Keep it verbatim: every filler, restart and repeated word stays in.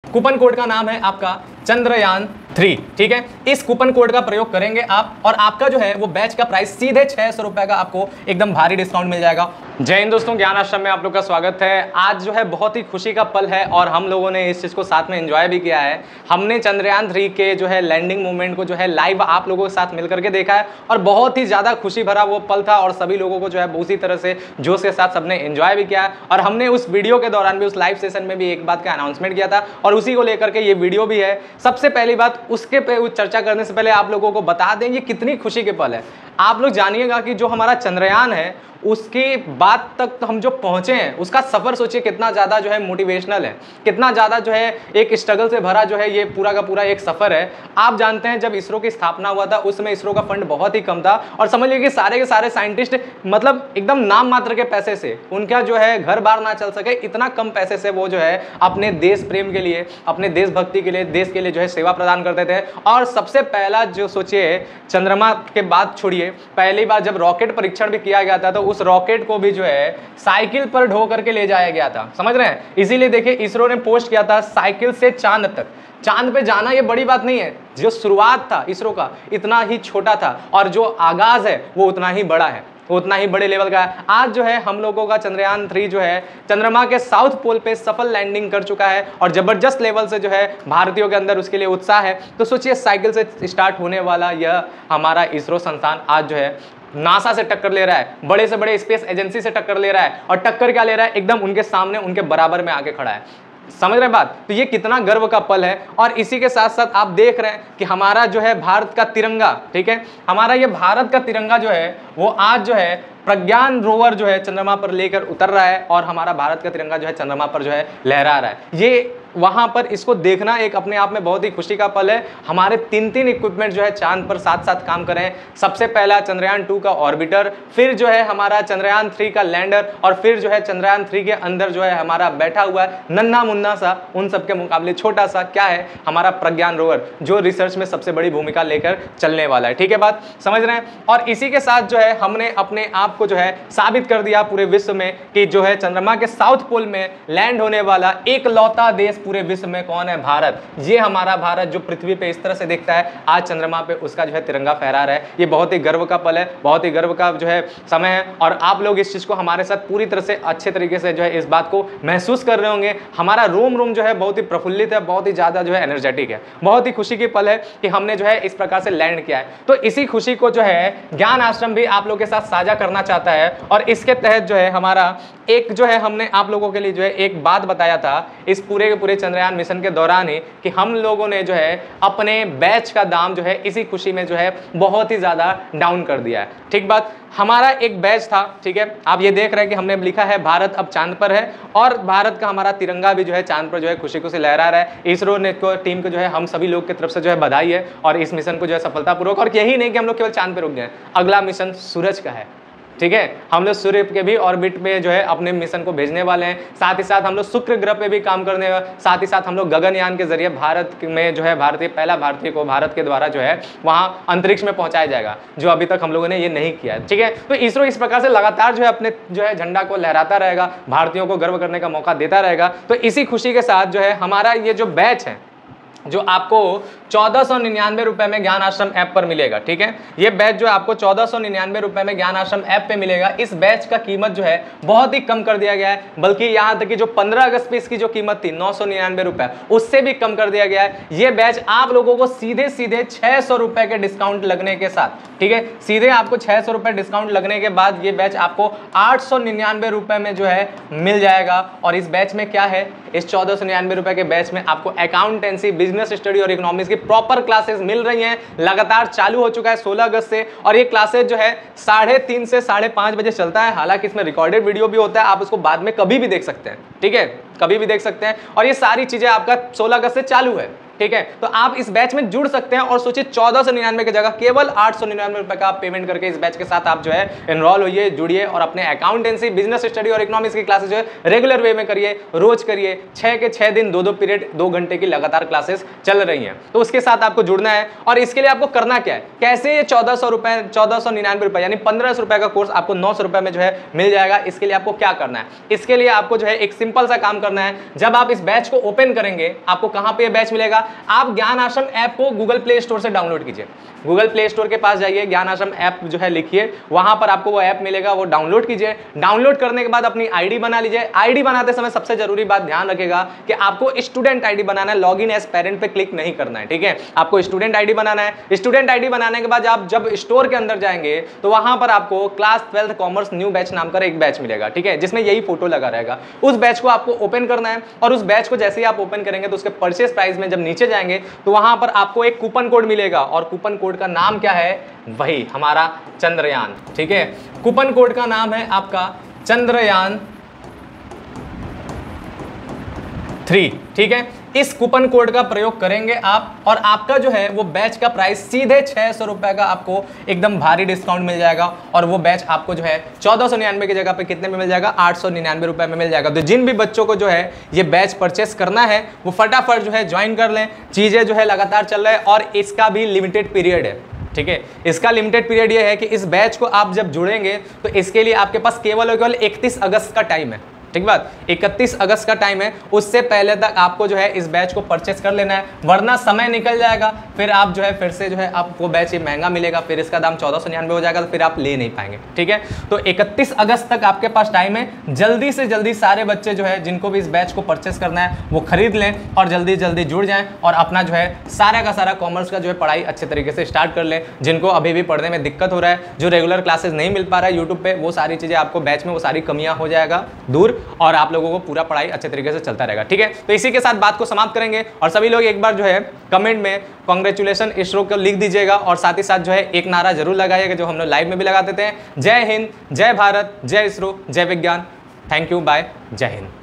Coupon code का नाम है आपका चंद्रयान थ्री। ठीक है, इस कूपन कोड का प्रयोग करेंगे आप और आपका जो है वो बैच का प्राइस सीधे छह सौ रुपए का आपको एकदम भारी डिस्काउंट मिल जाएगा। जय हिंद दोस्तों, ज्ञान आश्रम में आप लोग का स्वागत है। आज जो है बहुत ही खुशी का पल है और हम लोगों ने इस चीज़ को साथ में एंजॉय भी किया है। हमने चंद्रयान थ्री के जो है लैंडिंग मूवमेंट को जो है लाइव आप लोगों के साथ मिलकर के देखा है और बहुत ही ज़्यादा खुशी भरा वो पल था और सभी लोगों को जो है उसी तरह से जोश के साथ सबने एंजॉय भी किया है। और हमने उस वीडियो के दौरान भी, उस लाइव सेशन में भी एक बात का अनाउंसमेंट किया था और उसी को लेकर के ये वीडियो भी है। सबसे पहली बात, उसके पे चर्चा करने से पहले आप लोगों को बता दें ये कितनी खुशी के पल है। आप लोग जानिएगा कि जो हमारा चंद्रयान है उसके बाद तक तो हम जो पहुंचे हैं उसका सफर सोचिए कितना ज़्यादा जो है मोटिवेशनल है, कितना ज़्यादा जो है एक स्ट्रगल से भरा जो है ये पूरा का पूरा एक सफ़र है। आप जानते हैं जब इसरो की स्थापना हुआ था उस समय इसरो का फंड बहुत ही कम था और समझ लीजिए कि सारे के सारे साइंटिस्ट मतलब एकदम नाम मात्र के पैसे से, उनका जो है घर बार ना चल सके इतना कम पैसे से वो जो है अपने देश प्रेम के लिए, अपने देशभक्ति के लिए, देश के लिए जो है सेवा प्रदान करते थे। और सबसे पहला जो सोचिए चंद्रमा के बाद छोड़िए, पहली बार जब रॉकेट परीक्षण भी किया गया था तो उस रॉकेट को भी जो है साइकिल पर ढो करके ले जाया गया था, समझ रहे हैं। इसीलिए देखिए इसरो ने पोस्ट किया था साइकिल से चांद तक। चांद पे जाना ये बड़ी बात नहीं है, जो शुरुआत था इसरो का इतना ही छोटा था और जो आगाज है वो उतना ही बड़ा है, उतना ही बड़े लेवल का है। आज जो है हम लोगों का चंद्रयान थ्री जो है चंद्रमा के साउथ पोल पे सफल लैंडिंग कर चुका है और जबरदस्त लेवल से जो है भारतीयों के अंदर उसके लिए उत्साह है। तो सोचिए साइकिल से स्टार्ट होने वाला यह हमारा इसरो संस्थान आज जो है नासा से टक्कर ले रहा है, बड़े से बड़े स्पेस एजेंसी से टक्कर ले रहा है और टक्कर क्या ले रहा है, एकदम उनके सामने उनके बराबर में आके खड़ा है। समझ रहे हैं बात? तो ये कितना गर्व का पल है। और इसी के साथ साथ आप देख रहे हैं कि हमारा जो है भारत का तिरंगा, ठीक है, हमारा ये भारत का तिरंगा जो है वो आज जो है प्रज्ञान रोवर जो है चंद्रमा पर लेकर उतर रहा है और हमारा भारत का तिरंगा जो है चंद्रमा पर जो है लहरा रहा है। ये वहां पर इसको देखना एक अपने आप में बहुत ही खुशी का पल है। हमारे तीन तीन इक्विपमेंट जो है चांद पर साथ साथ काम कर रहे हैं। सबसे पहला चंद्रयान टू का ऑर्बिटर, फिर जो है हमारा चंद्रयान थ्री का लैंडर और फिर जो है चंद्रयान थ्री के अंदर जो है हमारा बैठा हुआ है नन्हा मुन्ना सा, उन सबके मुकाबले छोटा सा क्या है, हमारा प्रज्ञान रोवर जो रिसर्च में सबसे बड़ी भूमिका लेकर चलने वाला है। ठीक है, बात समझ रहे हैं। और इसी के साथ जो है हमने अपने आप को जो है साबित कर दिया पूरे विश्व में कि जो है चंद्रमा के साउथ पोल में लैंड होने वाला एक लौता देश पूरे विश्व में कौन है, भारत। ये हमारा भारत जो पृथ्वी पे इस तरह से दिखता है आज चंद्रमा पे उसका जो है तिरंगा फहरा रहा है। ये बहुत ही गर्व का पल है, बहुत ही गर्व का जो है समय है और आप लोग इस चीज को हमारे साथ पूरी तरह से अच्छे तरीके से जो है इस बात को महसूस कर रहे होंगे। हमारा रोम रोम जो है बहुत ही प्रफुल्लित है, बहुत ही ज्यादा जो है एनर्जेटिक है। बहुत ही खुशी की पल है कि हमने जो है इस प्रकार से लैंड किया है। तो इसी खुशी को जो है ज्ञान आश्रम भी आप लोग के साथ साझा करना चाहता है और इसके तहत जो है हमारा एक जो है हमने आप लोगों के लिए जो है एक बात बताया था इस पूरे के पूरे चंद्रयान मिशन के दौरान ही कि हम लोगों ने जो है अपने बैच का दाम जो है इसी खुशी में जो है बहुत ही ज्यादा डाउन कर दिया है। ठीक बात, हमारा एक बैच था, ठीक है, आप ये देख रहे हैं कि हमने लिखा है भारत अब चांद पर है और भारत का हमारा तिरंगा भी जो है चांद पर जो है खुशी खुशी लहरा रहा है। इसरो ने को टीम को जो है हम सभी लोग की तरफ से जो है बधाई है और इस मिशन को जो है सफलतापूर्वक, और यही नहीं कि हम लोग केवल चांद पर रुक गए, अगला मिशन सूरज का है। ठीक है, हम लोग सूर्य के भी ऑर्बिट में जो है अपने मिशन को भेजने वाले हैं। साथ ही साथ हम लोग शुक्र ग्रह पे भी काम करने वाले, साथ ही साथ हम लोग गगनयान के जरिए भारत में जो है भारतीय पहला भारतीय को भारत के द्वारा जो है वहां अंतरिक्ष में पहुंचाया जाएगा, जो अभी तक हम लोगों ने ये नहीं किया है। ठीक है, तो इसरो इस प्रकार से लगातार जो है अपने जो है झंडा को लहराता रहेगा, भारतीयों को गर्व करने का मौका देता रहेगा। तो इसी खुशी के साथ जो है हमारा ये जो बैच है जो आपको चौदह सौ निन्यानवे रुपए में ज्ञान आश्रम ऐप पर मिलेगा। ठीक है, ये बैच जो आपको चौदह सौ निन्यानवे रुपए में ज्ञान आश्रम ऐप पे मिलेगा। इस बैच का कीमत जो है बहुत ही कम कर दिया गया है, बल्कि यहाँ तक कि जो पंद्रह अगस्त पे इसकी जो कीमत थी नौ सौ निन्यानवे रुपए, उससे भी कम कर दिया गया है। ये बैच आप लोगों को सीधे सीधे छह सौ रुपए के डिस्काउंट लगने के साथ, ठीक है, सीधे आपको छह सौ रुपए डिस्काउंट लगने के बाद ये बैच आपको आठ सौ निन्यानवे रुपए में जो है मिल जाएगा। और इस बैच में क्या है, इस चौदह सौ निन्यानवे रुपए के बैच में आपको अकाउंटेंसी, बिजनेस स्टडी और इकोनॉमिक्स की प्रॉपर क्लासेस मिल रही हैं। लगातार चालू हो चुका है सोलह अगस्त से और ये क्लासेस जो है साढ़े तीन से साढ़े पांच बजे चलता है। हालांकि इसमें रिकॉर्डेड वीडियो भी होता है, आप उसको बाद में कभी भी देख सकते हैं। ठीक है, कभी भी देख सकते हैं। और ये सारी चीजें आपका सोलह अगस्त से चालू है। ठीक है। तो आप इस बैच में जुड़ सकते हैं और सोचिए चौदह सौ निन्यानवे की जगह केवल आठ सौ निन्यानवे रुपए का आप पेमेंट करके इस बैच के साथ आप जो है एनरोल होइए, जुड़िए और अपने अकाउंटेंसी, बिजनेस स्टडी और इकोनॉमिक्स की क्लासेस जो है रेगुलर वे में करिए, रोज करिए। छह के छह दिन दो दो पीरियड दो घंटे की लगातार क्लासेस चल रही हैं, तो उसके साथ आपको जुड़ना है। और इसके लिए आपको करना क्या है, कैसे ये चौदह सौ रुपए चौदह सौ निन्यानवे रुपए यानी पंद्रह सौ रुपए का कोर्स आपको नौ सौ रुपए में जो है मिल जाएगा। इसके लिए आपको क्या करना है, इसके लिए आपको जो है एक सिंपल सा काम करना है। जब आप इस बैच को ओपन करेंगे, आपको कहां पे ये बैच मिलेगा, आप ज्ञान आश्रम ऐप को गूगल प्ले स्टोर से डाउनलोड कीजिए। गूगल प्ले स्टोर के पास जाइए, ज्ञान आश्रम ऐप जो है लिखिए, वहां पर आपको वो ऐप मिलेगा, वो डाउनलोड कीजिए। डाउनलोड करने के बाद अपनी आईडी बना लीजिए। आईडी बनाते समय सबसे जरूरी बात ध्यान रखिएगा कि आपको स्टूडेंट आईडी बनाना है, लॉगिन एज पेरेंट पे क्लिक नहीं करना है, ठीक है। आपको स्टूडेंट आईडी बनाना है। स्टूडेंट आईडी बनाने के बाद आप जब स्टोर के अंदर जाएंगे तो वहां पर आपको class twelfth commerce new batch नाम का एक बैच मिलेगा, ठीक है, जिसमें यही फोटो लगा रहेगा। उस बैच को आपको ओपन करना है और उस बैच को जैसे ही आप ओपन करेंगे तो उसके परचेस प्राइस में जब नीचे जाएंगे तो वहां पर आपको एक कूपन कोड मिलेगा और कूपन कोड का नाम क्या है, वही हमारा चंद्रयान, ठीक है। कूपन कोड का नाम है आपका चंद्रयान थ्री, ठीक है। इस कूपन कोड का प्रयोग करेंगे आप और आपका जो है वो बैच का प्राइस सीधे छह सौ रुपए का आपको एकदम भारी डिस्काउंट मिल जाएगा और वो बैच आपको जो है चौदह सौ निन्यानवे की जगह पे कितने में मिल जाएगा, आठ सौ निन्यानवे रुपए में मिल जाएगा। तो जिन भी बच्चों को जो है ये बैच परचेस करना है वो फटाफट जो है ज्वाइन कर लें। चीजें जो है लगातार चल रहा है और इसका भी लिमिटेड पीरियड है, ठीक है। इसका लिमिटेड पीरियड ये है कि इस बैच को आप जब जुड़ेंगे तो इसके लिए आपके पास केवल और केवल इकतीस अगस्त का टाइम है, ठीक बात, इकतीस अगस्त का टाइम है। उससे पहले तक आपको जो है इस बैच को परचेस कर लेना है, वरना समय निकल जाएगा, फिर आप जो है फिर से जो है आपको बैच ये महंगा मिलेगा, फिर इसका दाम चौदह सौ निन्यानवे हो जाएगा, तो फिर आप ले नहीं पाएंगे, ठीक है। तो इकतीस अगस्त तक आपके पास टाइम है। जल्दी से जल्दी सारे बच्चे जो है जिनको भी इस बैच को परचेस करना है वो खरीद लें और जल्दी जल्दी जुड़ जाएं और अपना जो है सारा का सारा कॉमर्स का जो है पढ़ाई अच्छे तरीके से स्टार्ट कर लें। जिनको अभी भी पढ़ने में दिक्कत हो रहा है, जो रेगुलर क्लासेस नहीं मिल पा रहा है यूट्यूब पे, वो सारी चीजें आपको बैच में वो सारी कमियां हो जाएगा दूर और आप लोगों को पूरा पढ़ाई अच्छे तरीके से चलता रहेगा, ठीक है। तो इसी के साथ बात को समाप्त करेंगे और सभी लोग एक बार जो है कमेंट में कांग्रेचुलेशन इसरो को लिख दीजिएगा और साथ ही साथ जो है एक नारा जरूर लगाइएगा जो हम लोग लाइव में भी लगा देते हैं, जय हिंद, जय भारत, जय इसरो, जय विज्ञान। थैंक यू, बाय, जय हिंद।